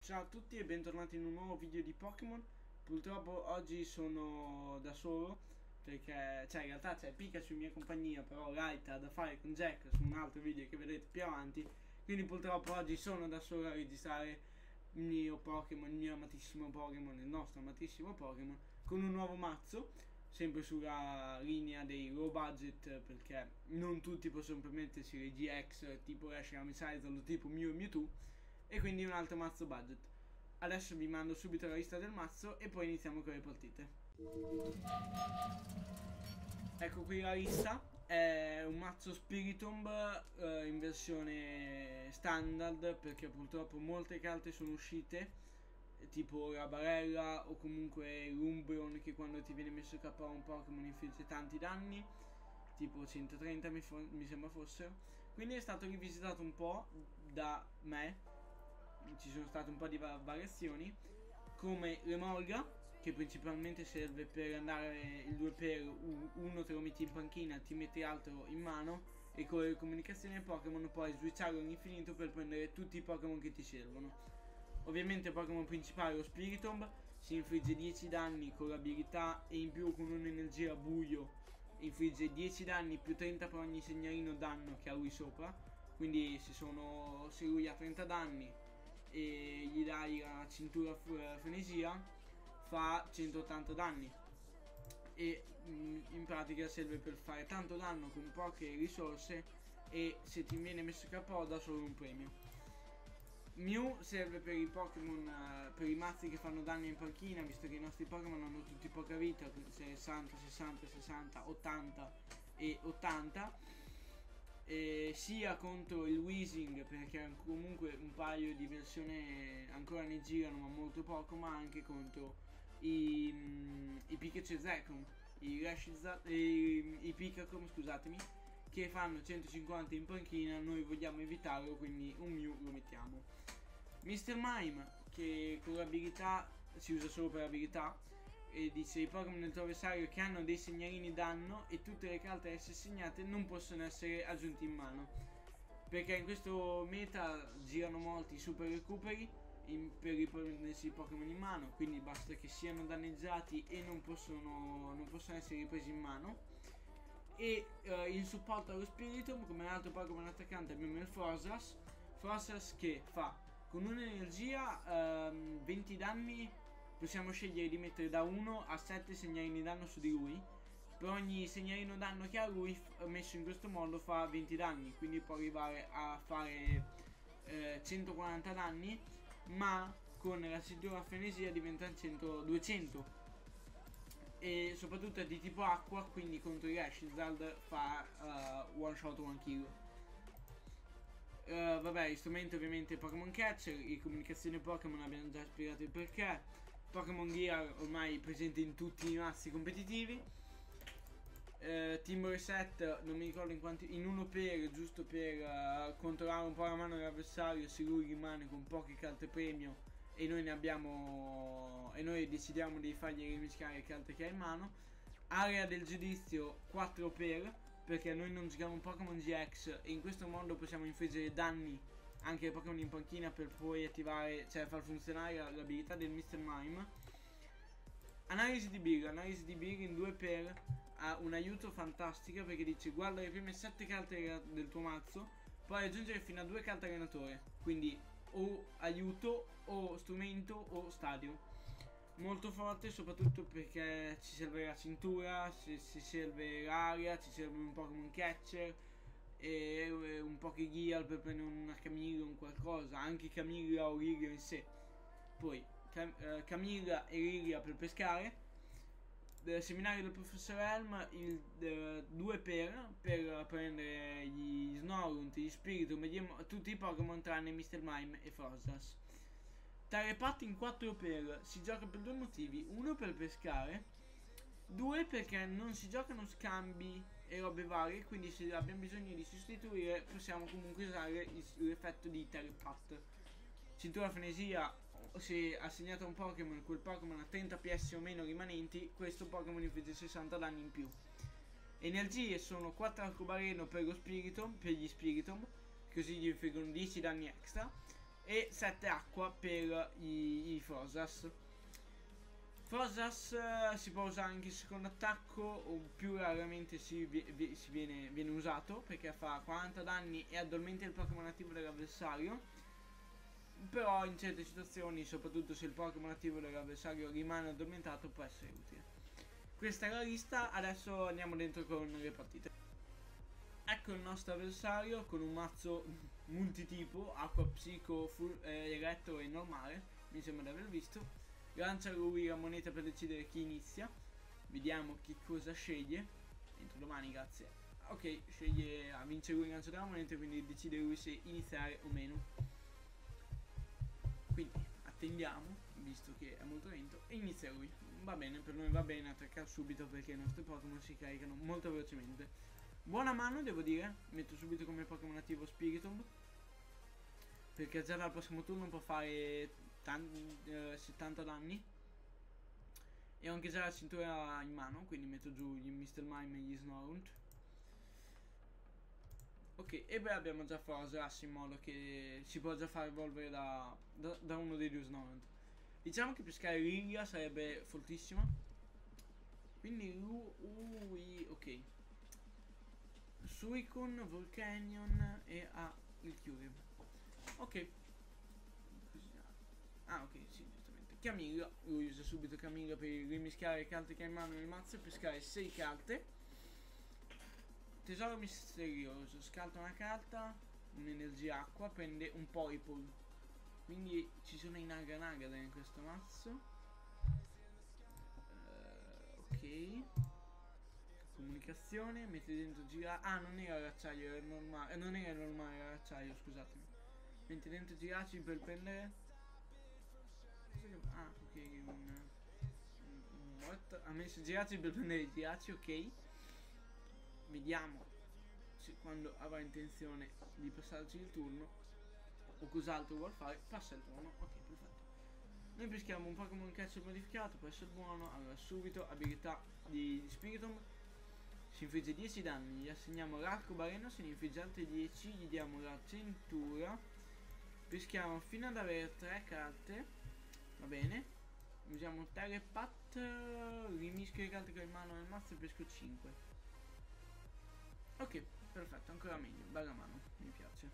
Ciao a tutti e bentornati in un nuovo video di Pokémon. Purtroppo oggi sono da solo perché, in realtà c'è Pikachu in mia compagnia, però Light ha da fare con Jack su un altro video che vedrete più avanti. Quindi purtroppo oggi sono da solo a registrare il mio Pokémon, il mio amatissimo Pokémon, il nostro amatissimo Pokémon, con un nuovo mazzo, sempre sulla linea dei low budget, perché non tutti possono permettersi le GX tipo Reshiram Charizard o tipo Mew e Mewtwo, e quindi un altro mazzo budget. Adesso vi mando subito la lista del mazzo e poi iniziamo con le partite. Ecco qui la lista. È un mazzo Spiritomb in versione standard, perché purtroppo molte carte sono uscite, tipo la barella o comunque l'Umbreon, che quando ti viene messo K a un Pokémon infligge tanti danni, tipo 130 mi sembra fossero. Quindi è stato rivisitato un po' da me, ci sono state un po' di variazioni, come l'Emolga, che principalmente serve per andare il 2 per uno, te lo metti in panchina, ti metti altro in mano, e con le comunicazioni ai Pokémon puoi switcharlo all'infinito per prendere tutti i Pokémon che ti servono. Ovviamente il Pokémon principale, lo Spiritomb, si infligge 10 danni con l'abilità, e in più con un'energia buio infligge 10 danni più 30 per ogni segnalino danno che ha lui sopra. Quindi se lui ha 30 danni e gli dai la cintura frenesia, fa 180 danni, e in pratica serve per fare tanto danno con poche risorse, e se ti viene messo KO dà solo un premio. Mew serve per i Pokémon, per i mazzi che fanno danni in panchina, visto che i nostri Pokémon hanno tutti poca vita, 60, 60, 60, 80 e 80, sia contro il Weezing, perché comunque un paio di versioni ancora ne girano ma molto poco, ma anche contro i Pikachu Zekrom, i Pikacom, scusatemi, che fanno 150 in panchina. Noi vogliamo evitarlo, quindi un Mew lo mettiamo. Mr. Mime, che con l'abilità si usa solo per abilità, e dice: i Pokémon del tuo avversario che hanno dei segnalini danno e tutte le carte a essere segnate non possono essere aggiunti in mano, perché in questo meta girano molti super recuperi per riprendersi i Pokémon in mano, quindi basta che siano danneggiati e non possono essere ripresi in mano. E in supporto allo Spiritomb, come altro Pokémon attaccante, abbiamo il Frosas, che fa con un'energia 20 danni. Possiamo scegliere di mettere da 1 a 7 segnalini danno su di lui. Per ogni segnalino danno che ha lui, messo in questo modo, fa 20 danni, quindi può arrivare a fare 140 danni, ma con la cintura frenesia diventa 200. E soprattutto è di tipo acqua, quindi contro i Rashizard fa one shot one kill. Vabbè, gli strumenti ovviamente Pokémon Catcher, le comunicazioni Pokémon abbiamo già spiegato il perché. Pokémon Gear ormai presente in tutti i mazzi competitivi. Team Reset, non mi ricordo in uno per, giusto per controllare un po' la mano dell'avversario, se lui rimane con poche carte premio e noi ne abbiamo, e noi decidiamo di fargli rimischiare le carte che ha in mano. Area del giudizio 4 per, perché noi non giochiamo un Pokémon GX e in questo modo possiamo infliggere danni anche ai Pokémon in panchina, per poi attivare, cioè far funzionare l'abilità del Mr. Mime. Analisi di Big in 2 per ha un aiuto fantastico, perché dice: guarda le prime 7 carte del tuo mazzo, puoi aggiungere fino a 2 carte allenatore, quindi o aiuto o strumento o stadio. Molto forte, soprattutto perché ci serve la cintura, ci serve l'aria, ci serve un Pokémon Catcher e un Pokégear per prendere una Camilla o un qualcosa, anche Camilla o Liria in sé. Poi Camilla e Liria per pescare. Seminario del professor Helm, il 2 per prendere gli Snorunt, gli Spiritomb, tutti i Pokémon tranne Mr. Mime e Frosas. Telepath in 4 per, si gioca per due motivi: uno per pescare, due perché non si giocano scambi e robe varie, quindi se abbiamo bisogno di sostituire possiamo comunque usare l'effetto di Telepath. Cintura frenesia: se assegnato a un Pokémon, quel Pokémon ha 30 PS o meno rimanenti, questo Pokémon infligge 60 danni in più. Energie sono 4 arcobaleno per lo Spiritomb, per gli Spiritomb, così gli infliggono 10 danni extra. e 7 acqua per i Fosas. Fosas si può usare anche il secondo attacco, o più raramente viene usato perché fa 40 danni e addormenta il Pokémon attivo dell'avversario. Però in certe situazioni, soprattutto se il Pokémon attivo dell'avversario rimane addormentato, può essere utile. Questa è la lista, adesso andiamo dentro con le partite. Ecco il nostro avversario con un mazzo multitipo, acqua, psico, elettro e normale, mi sembra di aver visto. Lancia lui la moneta per decidere chi inizia. Vediamo che cosa sceglie. Entro domani, grazie. Ok, sceglie, vince lui il lancio della moneta, quindi decide lui se iniziare o meno. Quindi attendiamo, visto che è molto lento, e inizia lui. Va bene, per noi va bene attaccare subito perché i nostri Pokémon si caricano molto velocemente. Buona mano, devo dire. Metto subito come Pokémon attivo Spiritomb, perché già dal prossimo turno può fare 70 danni. E ho anche già la cintura in mano, quindi metto giù gli Mr. Mime e gli Snorunt. Ok, e beh, abbiamo già Froslass in modo che si può già far evolvere da uno dei due Snorunt. Diciamo che pescare Lilia sarebbe fortissima. Quindi lui, ok. Suicune, Volcanion e il Kyurem. Ok. Ah, ok, sì, giustamente. Camilla, lui usa subito Camilla per rimischiare le carte che ha in mano nel mazzo e pescare 6 carte. Tesoro misterioso, scarta una carta, un'energia acqua, prende un Poipole. Quindi ci sono i Naganagada in questo mazzo. Ok. Comunicazione, mette dentro girare. Ah, non era l'acciaio, era normale. Non era normale, era l'acciaio, scusatemi. Mette dentro girarci per prendere. Ah, ok, what? Ha messo girarci per prendere i girarci, ok. Vediamo se quando avrà intenzione di passarci il turno o cos'altro vuol fare, passa il turno, ok, perfetto. Noi peschiamo un Pokémon Catcher modificato, può essere buono. Allora, subito, abilità di Spiritomb. Si infligge 10 danni, gli assegniamo l'arcobaleno, se ne infligge altri 10, gli diamo la cintura. Peschiamo fino ad avere 3 carte, va bene. Usiamo Telepath, rimischio le carte che ho in mano nel mazzo e pesco 5. Ok, perfetto, ancora meglio, bella mano, mi piace.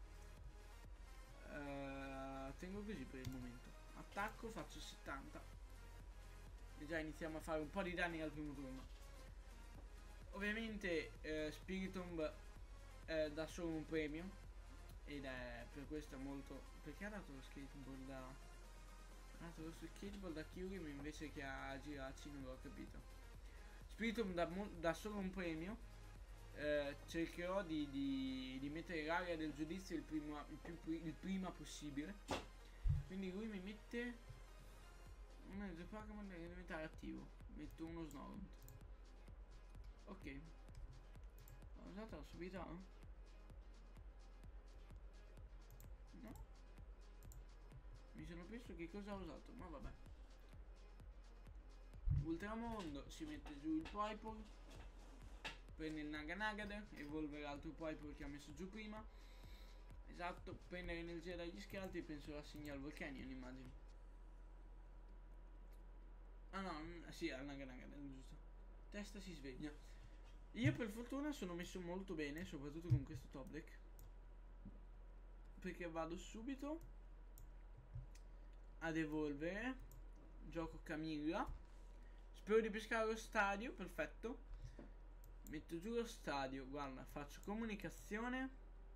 Tengo così per il momento. Attacco, faccio 70. E già iniziamo a fare un po' di danni al primo turno. Ovviamente Spiritomb dà solo un premio. Ed è per questo molto. Perché ha dato lo skateboard da. Ha dato lo skateboard a Kyurem invece che a Giraci, non l'ho capito. Spiritomb dà solo un premio. Cercherò di mettere l'area del giudizio il prima possibile. Quindi lui mi mette uno dei due Pokémon deve diventare attivo. Metto uno Snorunt. Ok. Ho usato la subita? No. Mi sono perso che cosa ho usato, ma vabbè. Ultramondo, si mette giù il Poipole, prende il Naganagade, evolve l'altro Poipole che ha messo giù prima. Esatto, prende l'energia dagli scalti e penso la segni al Volcanion, immagino. Ah no, sì, al Naganagade, giusto. Testa si sveglia. Io per fortuna sono messo molto bene, soprattutto con questo top deck, perché vado subito ad evolvere. Gioco Camilla. Spero di pescare lo stadio, perfetto. Metto giù lo stadio, guarda, faccio comunicazione.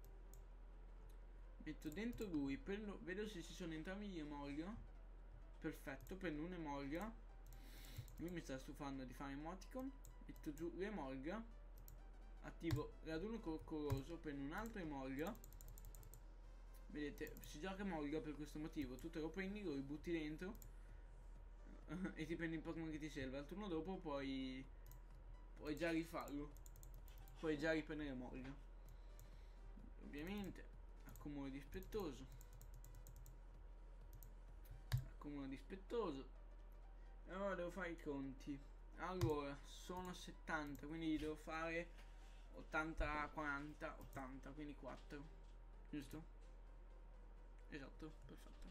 Metto dentro lui, vedo se ci sono entrambi gli Emolga. Perfetto, prendo un Emolga. Lui mi sta stufando di fare emoticon. Metto giù l'Emolga. Attivo raduno coccoloso, prendo un altro Emolga. Vedete, si gioca Emolga per questo motivo. Tu te lo prendi, lo ributti dentro e ti prendi il Pokémon che ti serve. Al turno dopo puoi già rifarlo. Puoi già riprendere Emolga. Ovviamente accumulo dispettoso. Accumulo dispettoso. E allora devo fare i conti. Allora, sono 70, quindi devo fare 80, 40, 80, quindi 4. Giusto? Esatto, perfetto.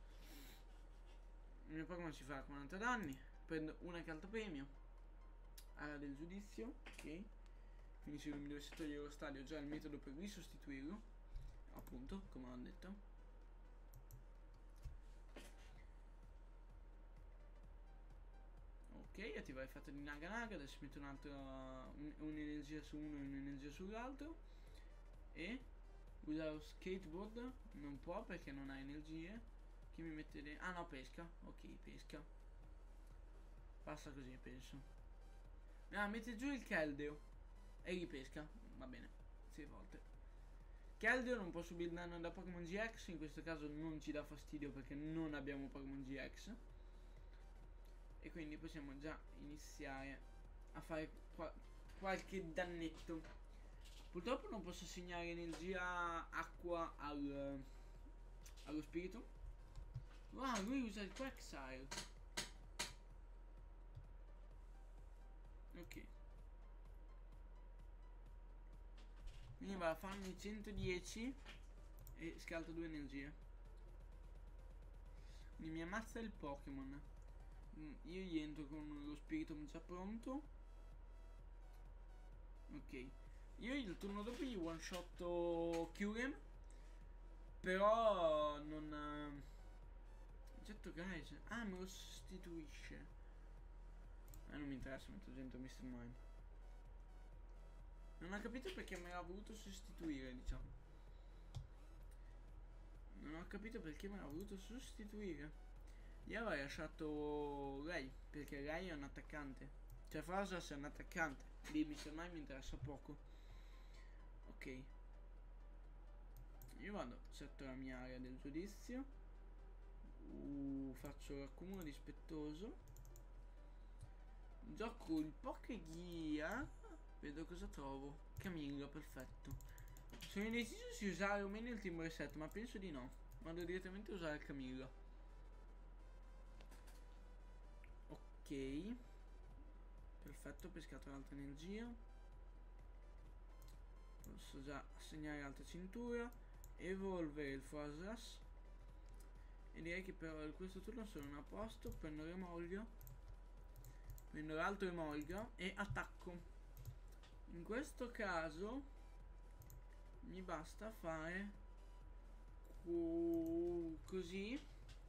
Il mio Pokémon si fa 40 danni. Prendo una carta premio. Ara del giudizio. Ok. Quindi se mi dovessi togliere lo stadio, ho già il metodo per risostituirlo. Appunto, come ho detto. Ok, attiva l'effetto di Naga Naga. Adesso metto un'energia su uno e un'energia sull'altro. E usare lo skateboard non può perché non ha energie. Chi mi mette dentro? Ah no, pesca. Ok, pesca. Passa così, penso. Ah, mette giù il Keldeo e ripesca. Va bene, 6 volte. Keldeo non può subire danno da Pokémon GX. In questo caso non ci dà fastidio perché non abbiamo Pokémon GX. E quindi possiamo già iniziare a fare qualche dannetto. Purtroppo non posso assegnare energia acqua allo spirito. Wow, lui usa il Quagsire. Ok. Quindi va a farmi 110 e scalta 2 energie. Quindi mi ammazza il Pokémon. Io gli entro con lo spirito già pronto. Ok. Io il turno dopo gli one shot Kyurem. Però non... Getto guys. Ah, me lo sostituisce. Non mi interessa, metto dentro Mr. Mime. Non ho capito perché me l'ha voluto sostituire, diciamo. Non ho capito perché me l'ha voluto sostituire. Io avrei lasciato lei, perché lei è un attaccante. Cioè Frosas è un attaccante. Di Mr. Mime mi interessa poco. Ok. Io vado, setto la mia area del giudizio. Faccio l'accumulo dispettoso. Gioco il Pokégear. Vedo cosa trovo. Camilla, perfetto. Sono indeciso se usare o meno il team reset, ma penso di no. Vado direttamente a usare il Camilla. Ok. Perfetto, ho pescato l'altra energia. Posso già assegnare altra cintura. Evolvere il Frosas. E direi che per questo turno sono a posto. Prendo l'Emolga. Prendo l'altro Emolga e attacco. In questo caso mi basta fare così.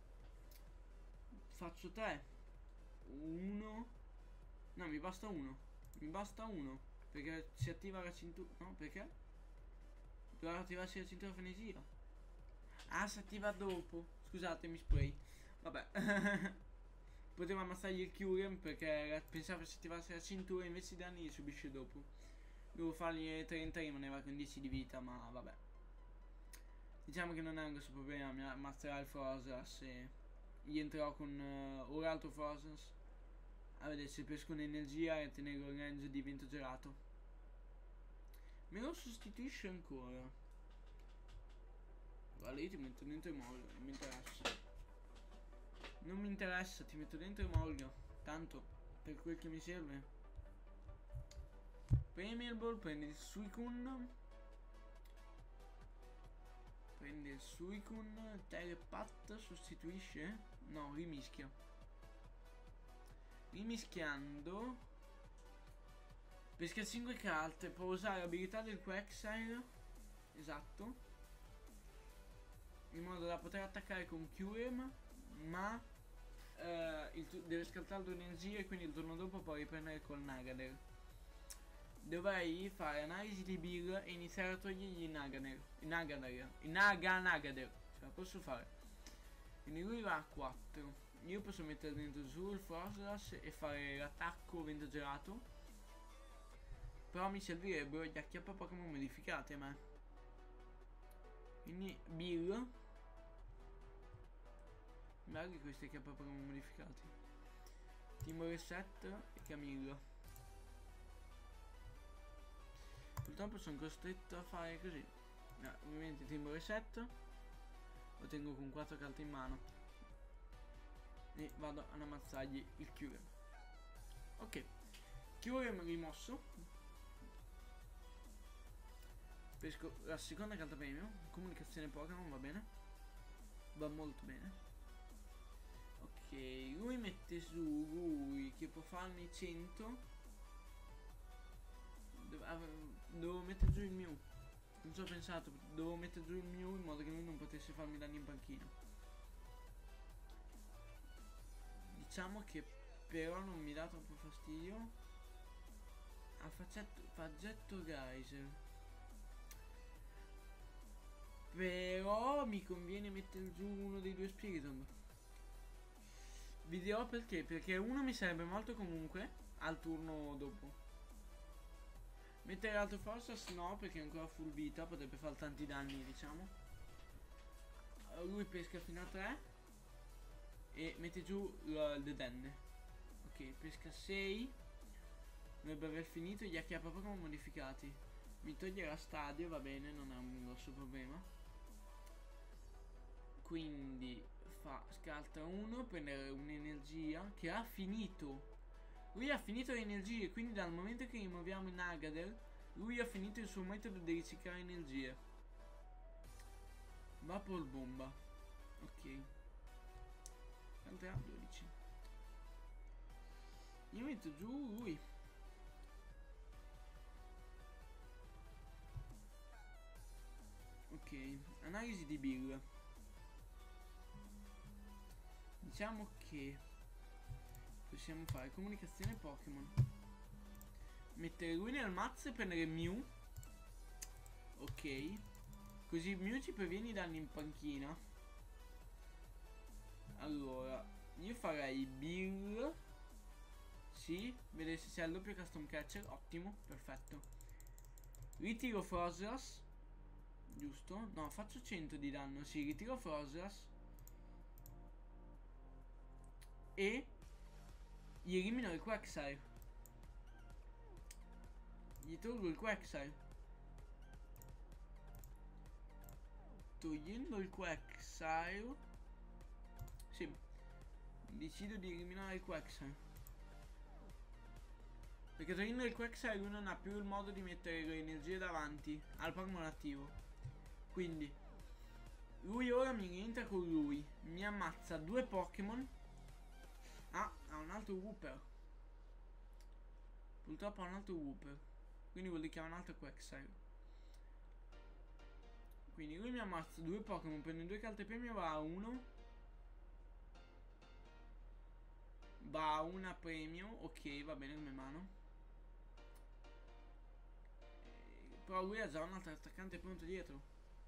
Faccio 3. 1. No, mi basta uno. Mi basta uno. Perché si attiva la cintura. No, perché? Doveva attivarsi la cintura frenesia. Ah, si attiva dopo. Scusatemi, spray. Vabbè. Potevo ammazzargli il Kyurem perché pensavo si attivasse la cintura, invece i danni li subisce dopo. Devo fargli 30, rimaneva con 10 di vita, ma vabbè. Diciamo che non è un grosso problema, mi ammazzerà il Frosas e gli entrerò con un altro Frosas a vedere se pesco un'energia e tenerlo in range di vento gelato. Me lo sostituisce ancora. Guarda, io ti metto dentro il modo, non mi interessa. Non mi interessa, ti metto dentro il moglio. Tanto, per quel che mi serve. Premiable, prende il Suicune. Prende il Suicune. Telepath sostituisce? No, rimischia. Rimischiando. Pesca 5 carte. Può usare l'abilità del Quagsire. Esatto. In modo da poter attaccare con Kyurem. Ma deve scartare 2 energie, quindi il turno dopo può riprendere col Nagader. Dovrei fare analisi di Bill e iniziare a togliergli il Nagader. Ce la posso fare. Quindi lui va a 4. Io posso mettere dentro giù il Froslas e fare l'attacco vento gelato. Però mi servirebbero gli acchiappa Pokémon modificati a me. Quindi Bill. Magari questi che proprio modificati. Team Reset e Camilla. Purtroppo sono costretto a fare così. Ovviamente Team Reset. Lo tengo con 4 carte in mano. E vado ad ammazzargli il Kyurem. Ok. Kyurem rimosso. Pesco la seconda carta premio. Comunicazione Pokémon, va bene. Va molto bene. Ok, lui mette su lui che può farne 100. Devo mettere giù il mio. Non ci ho pensato, devo mettere giù il mio in modo che lui non potesse farmi danni in panchina. Diciamo che però non mi dà troppo fastidio. A Faggetto Geyser. Però mi conviene mettere giù uno dei due Spiritomb. Vi dirò perché. Perché uno mi sarebbe morto comunque al turno dopo. Mettere l'altro Forces no, perché è ancora full vita, potrebbe fare tanti danni, diciamo. Lui pesca fino a 3 e mette giù il denne. Ok, pesca 6. Dovrebbe aver finito, gli acchiappa Pokémon modificati. Mi toglierà stadio, va bene, non è un grosso problema. Quindi scarta 1, prendere un'energia che ha finito. Lui ha finito le energie, quindi dal momento che rimuoviamo il Nagadel, lui ha finito il suo metodo di riciclare energie. Vapor bomba. Ok. Andrà a 12. Io metto giù lui. Ok, analisi di Bill. Diciamo che possiamo fare comunicazione Pokémon. Mettere lui nel mazzo e prendere Mew. Ok. Così Mew ci previene i danni in panchina. Allora, io farei Bill. Sì, vedere se c'è il doppio custom catcher. Ottimo, perfetto. Ritiro Frosras. Giusto? No, faccio 100 di danno. Sì, ritiro Frosras. E gli elimino il Quagsire. Gli tolgo il Quagsire. Togliendo il Quagsire, sì, decido di eliminare il Quagsire. Perché togliendo il Quagsire lui non ha più il modo di mettere le energie davanti al Pokémon attivo. Quindi lui ora mi rientra con lui. Mi ammazza 2 Pokémon. Ah, ha un altro Wooper. Purtroppo ha un altro Wooper. Quindi vuol dire che ha un altro Quagsire. Quindi lui mi ammazza 2 Pokémon, prende 2 carte premio, va a 1. Va a 1 premio, ok, va bene come mano. Però lui ha già un altro attaccante pronto dietro.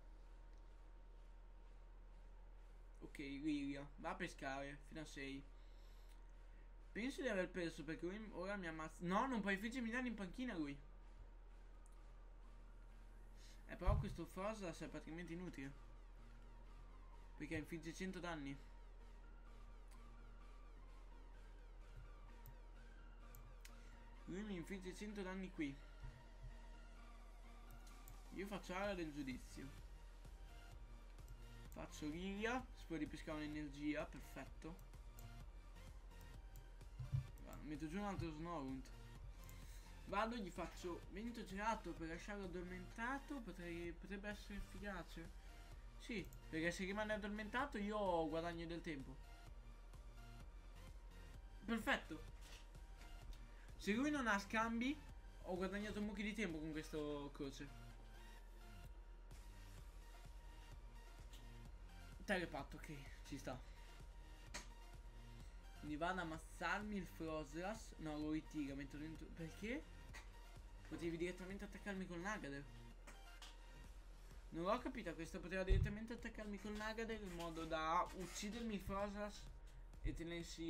Ok, Lilia, va a pescare fino a 6. Penso di aver perso perché lui ora mi ammazza. No, non puoi infliggermi danni in panchina lui. Però questo Froslas è praticamente inutile. Perché infligge 100 danni. Lui mi infligge 100 danni qui. Io faccio area del giudizio. Faccio Lilia. Spero di pescare un'energia. Perfetto. Metto giù un altro Snorunt. Vado, gli faccio vento gelato per lasciarlo addormentato. Potrebbe essere efficace. Sì, perché se rimane addormentato io guadagno del tempo. Perfetto. Se lui non ha scambi, ho guadagnato un mucchio di tempo con questo croce. Telepatto, ok, ci sta. Quindi vado a ammazzarmi il Froslas. No, lo ritiro, metto dentro. Perché? Potevi direttamente attaccarmi col Nagadel. Non l'ho capita questa, poteva direttamente attaccarmi col Nagadel in modo da uccidermi il Froslas e tenersi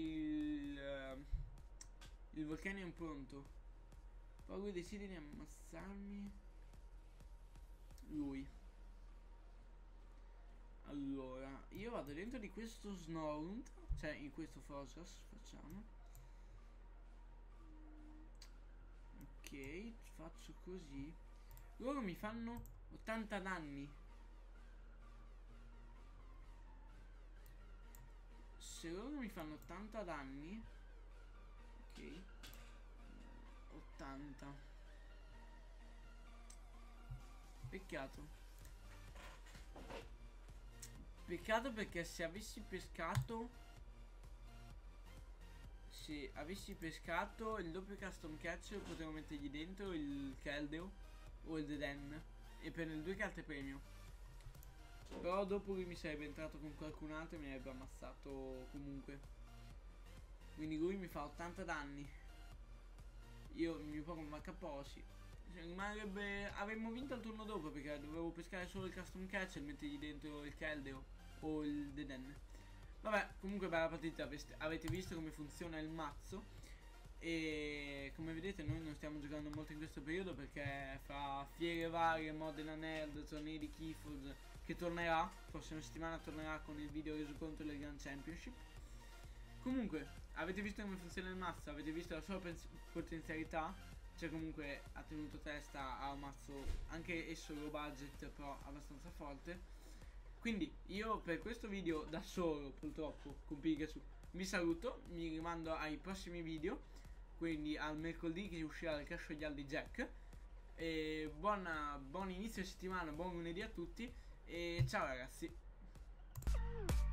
il Volcanion pronto. Poi lui decide di ammazzarmi lui. Allora, io vado dentro di questo Snorunt, cioè in questo Froslas, facciamo. Ok, faccio così. Loro mi fanno 80 danni. Se loro mi fanno 80 danni, ok, 80. Peccato. Peccato perché se avessi pescato il doppio custom catch potevo mettergli dentro il Keldeo o il Deden e prendere 2 carte premio. Però dopo lui mi sarebbe entrato con qualcun altro e mi avrebbe ammazzato comunque. Quindi lui mi fa 80 danni. Io il mio Pokémon HPO sì. Avremmo vinto il turno dopo perché dovevo pescare solo il custom catch e mettergli dentro il Keldeo o il Deden. Vabbè, comunque bella partita, avete visto come funziona il mazzo. E come vedete noi non stiamo giocando molto in questo periodo perché fra fiere varie, Modena Nerd, tornei di Keyforge, che tornerà, prossima settimana tornerà con il video resoconto del Grand Championship. Comunque, avete visto come funziona il mazzo, avete visto la sua potenzialità, cioè comunque ha tenuto testa a un mazzo anche esso low budget però abbastanza forte. Quindi io per questo video da solo purtroppo con Pikachu vi saluto, mi rimando ai prossimi video, quindi al mercoledì che uscirà il Clash Royale di Jack. E buon inizio settimana, buon lunedì a tutti e ciao ragazzi.